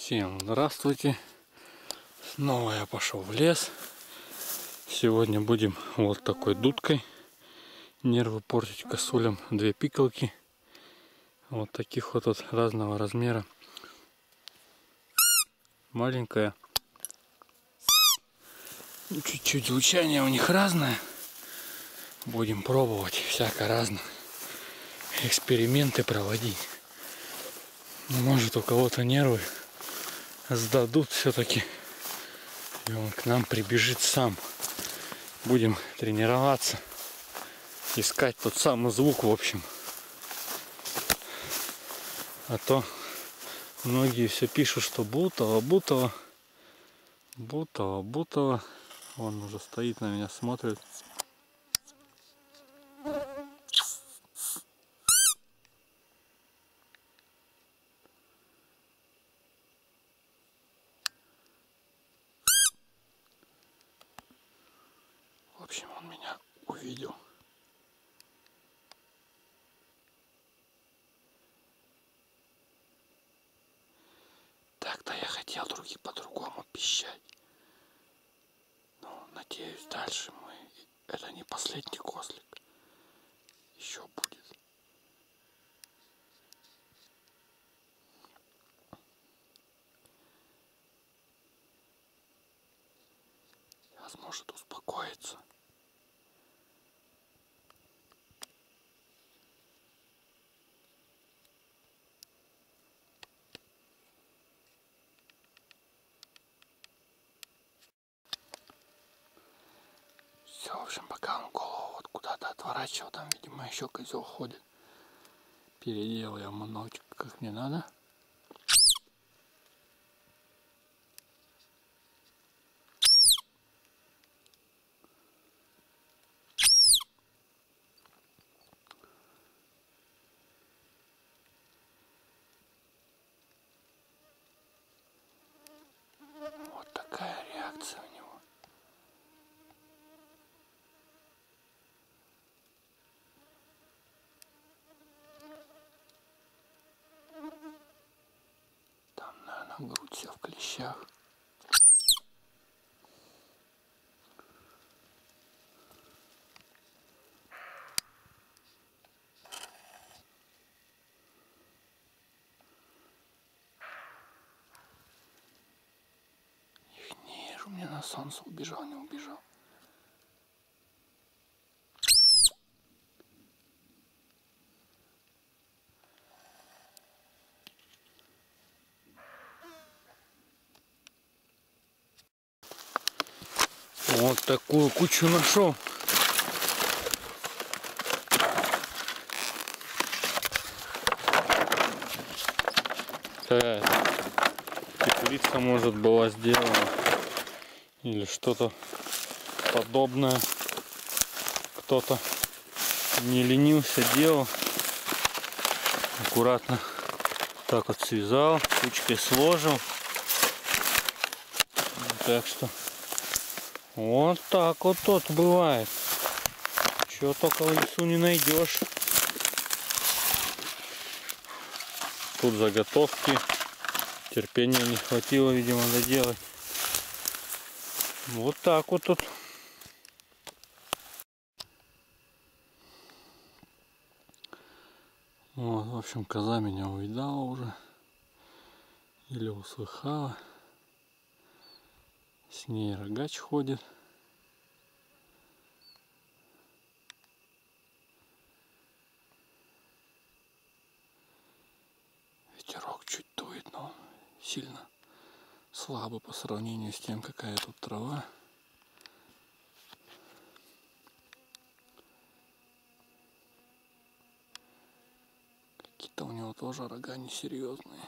Всем здравствуйте! Снова я пошел в лес. Сегодня будем вот такой дудкой нервы портить косулям. 2 пикалки. Вот таких вот разного размера. Маленькая. Чуть-чуть звучание у них разное. Будем пробовать всяко разное. Эксперименты проводить. Может, у кого-то нервы сдадут все-таки. И он к нам прибежит сам. Будем тренироваться. Искать тот самый звук, в общем. А то многие все пишут, что Бутово. Он уже стоит на меня, смотрит. В общем, он меня увидел. Так-то я хотел других по-другому пищать. Но надеюсь, дальше это не последний козлик. Еще будет. Сейчас может успокоиться. Все, в общем, пока он голову вот куда-то отворачивал, там, видимо, еще козел ходит. Переделал я маночек как мне надо. Вот такая реакция у него. Там, наверное, грудь вся в клещах. Их не вижу, мне на солнце убежал, не убежал. Вот такую кучу нашел. Теплица, может, была сделана. Или что-то подобное. Кто-то не ленился, делал. Аккуратно так вот связал, кучкой сложил. Так что вот так вот тут бывает. Чего только в лесу не найдешь. Тут заготовки. Терпения не хватило, видимо, доделать. Вот так вот тут. Вот, в общем, коза меня увидала уже. Или услыхала. С ней рогач ходит. Ветерок чуть дует, но сильно слабо по сравнению с тем, какая тут трава. Какие-то у него тоже рога несерьезные.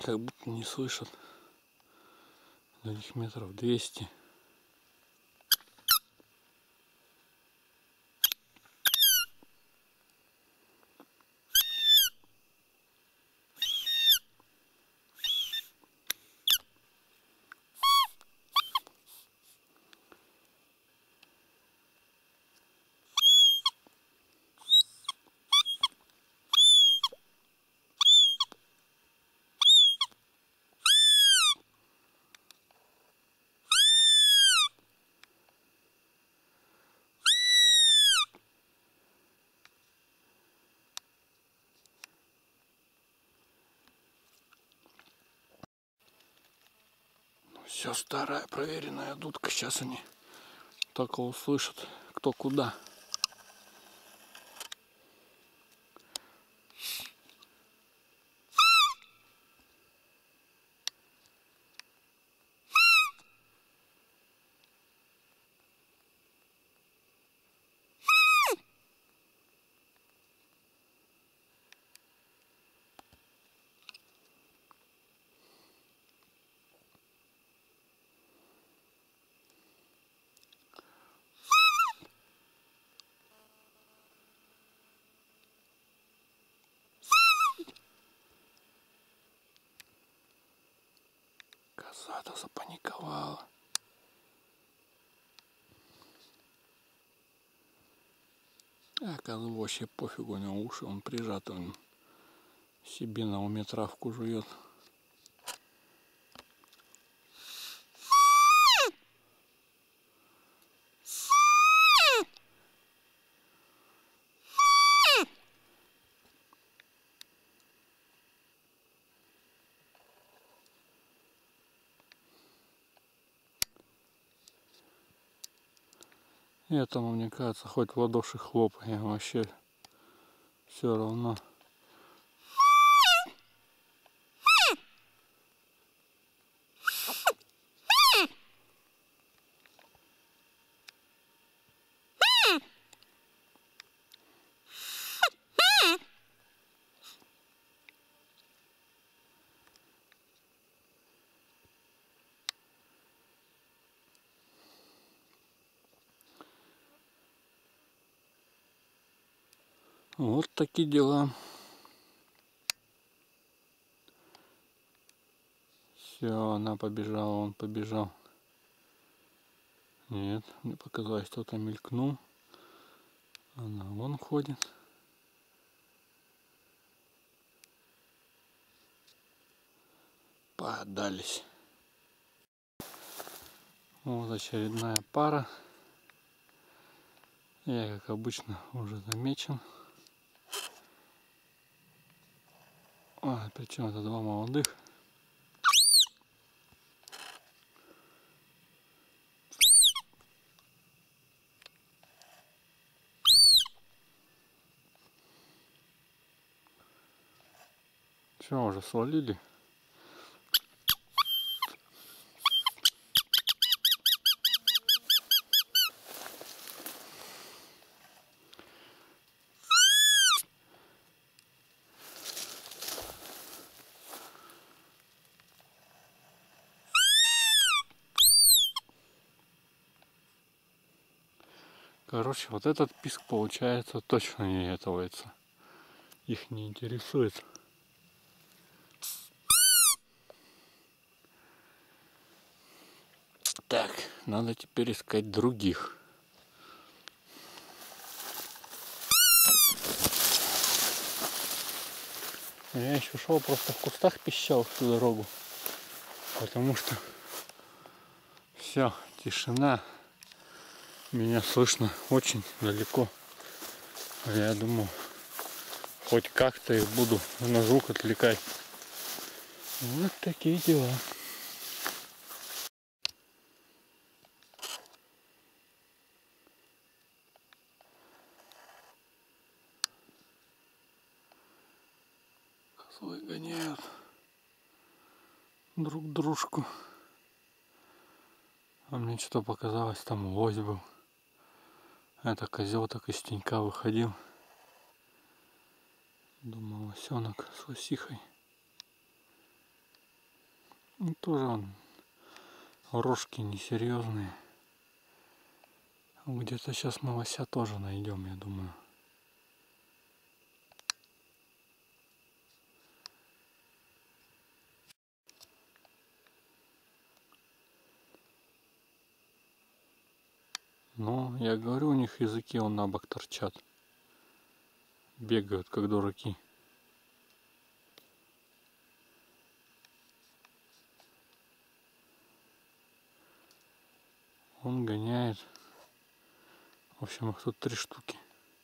как будто не слышат. До них метров 200. Все старая проверенная дудка. Сейчас они только услышат, кто куда. Коза-то запаниковала. А козу вообще пофигу, у него уши, он прижат, он себе на уме травку жует. Этому, мне кажется, хоть в ладоши хлопай, вообще все равно. Вот такие дела. Все, она побежала, он побежал. Нет, мне показалось, кто-то мелькнул. Она вон ходит. Подались. Вот очередная пара. Я, как обычно, уже замечен. Причем это два молодых. Все, уже свалили. Короче, вот этот писк получается точно не этовается. Их не интересует. Так, надо теперь искать других. Я еще шел, просто в кустах пищал всю дорогу. Потому что все, тишина. Меня слышно очень далеко. Я думал, хоть как-то их буду на звук отвлекать. Вот такие дела. Козлы гоняют друг дружку. А мне что-то показалось, там лось был. Это козел так из тенька выходил. Думал, лосенок с лосихой. Ну, тоже он рожки несерьезные. Где-то сейчас мы лося тоже найдем, я думаю. Но я говорю, у них языки он на бок торчат. Бегают как дураки. Он гоняет. В общем, их тут 3 штуки.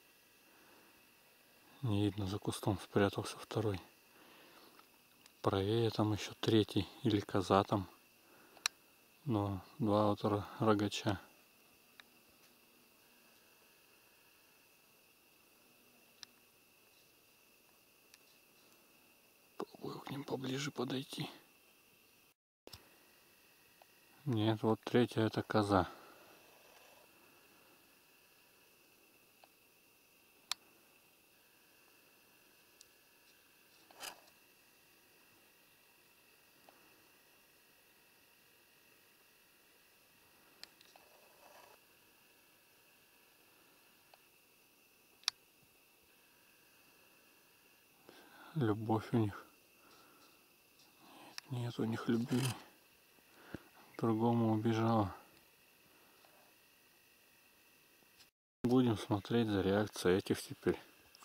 Не видно, за кустом спрятался второй. Правее там еще 3 или коза там. Но 2 вот рогача. Попробую к ним поближе подойти. Нет, вот 3 это коза. Любовь у них. Нет у них любви. К другому убежала. Будем смотреть за реакцией этих теперь.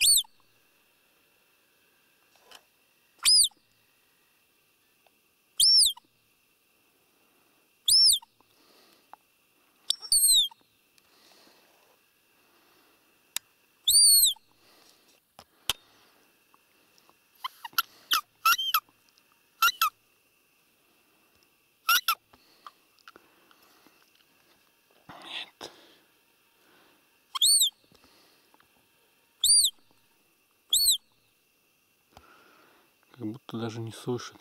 Как будто даже не слышит.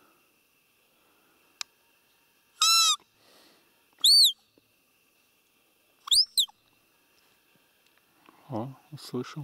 О, услышал.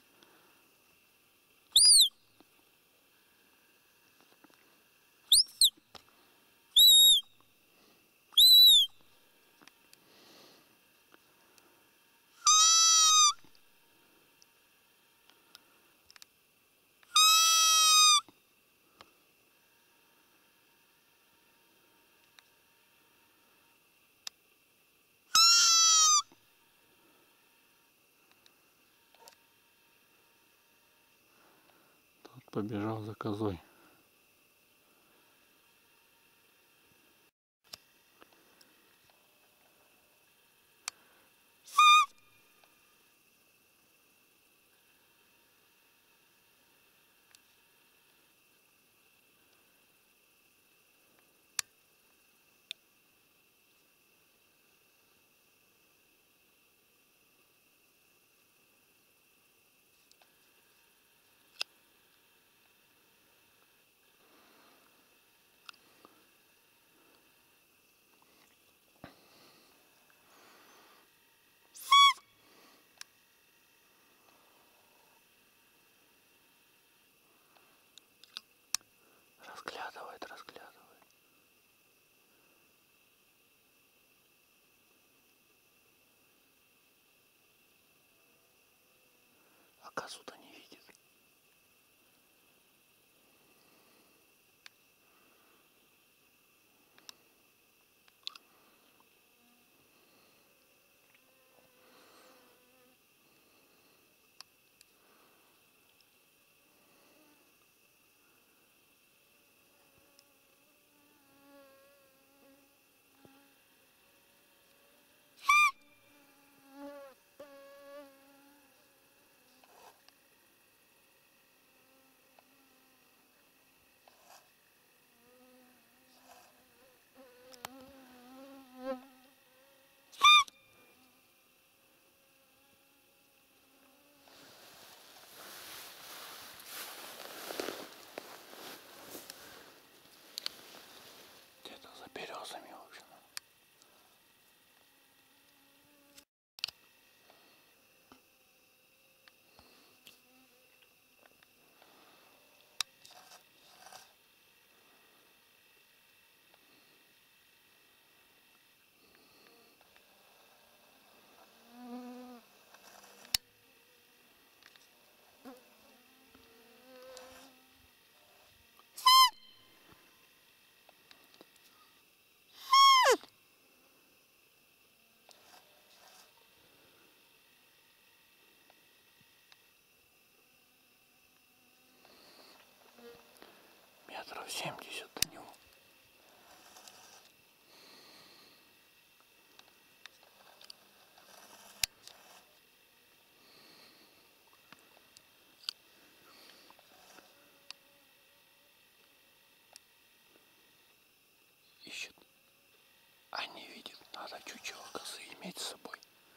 Тот побежал за козой. Разглядывает, разглядывает. А козу-то не видит. Где-то за березами, в общем. метров 70 до него. Ищет. А не видит. Надо чучело косы иметь с собой.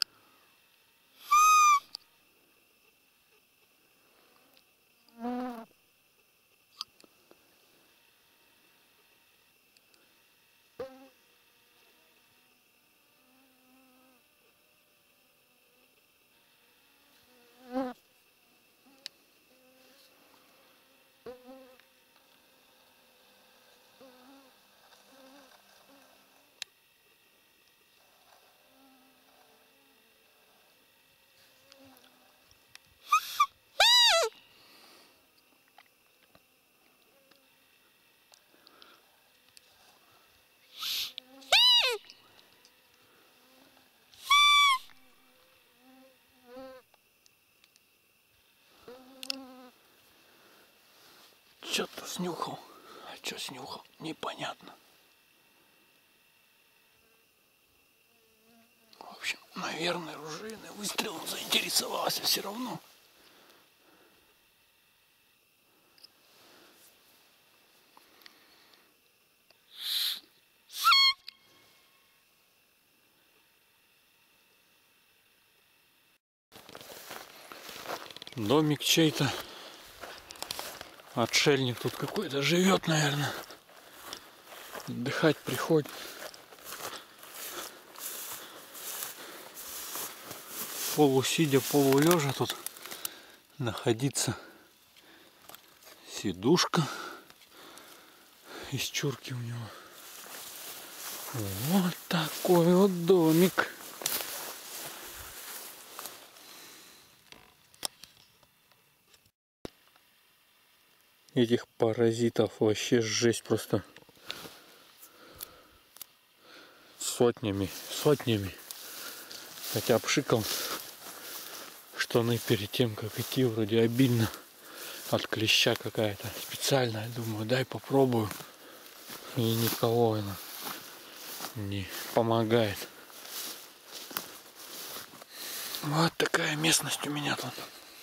Что-то снюхал. А что снюхал? Непонятно. В общем, наверное, ружейный выстрел он заинтересовался все равно. Домик чей-то. Отшельник тут какой-то живет, наверное. Отдыхать приходит. Полусидя, полулежа тут находится сидушка из чурки у него. Вот такой вот домик. Этих паразитов вообще жесть просто. Сотнями. Хотя пшикал штаны перед тем, как идти, вроде обильно от клеща какая-то специальная. Думаю, дай попробую. И никого она не помогает. Вот такая местность у меня тут.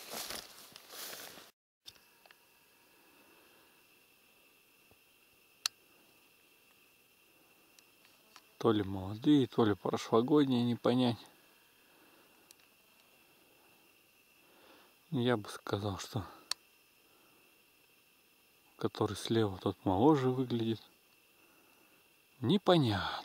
То ли молодые, то ли прошлогодние, не понять. Я бы сказал, что который слева, тот моложе выглядит. Непонятно.